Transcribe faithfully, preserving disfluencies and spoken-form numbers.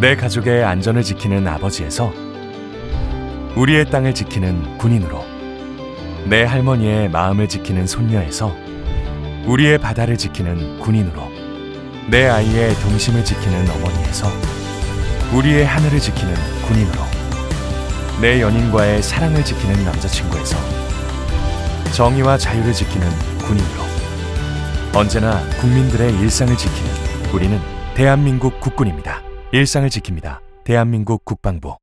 내 가족의 안전을 지키는 아버지에서 우리의 땅을 지키는 군인으로, 내 할머니의 마음을 지키는 손녀에서 우리의 바다를 지키는 군인으로, 내 아이의 동심을 지키는 어머니에서 우리의 하늘을 지키는 군인으로, 내 연인과의 사랑을 지키는 남자친구에서 정의와 자유를 지키는 군인으로, 언제나 국민들의 일상을 지키는 우리는 대한민국 국군입니다. 일상을 지킵니다. 대한민국 국방부.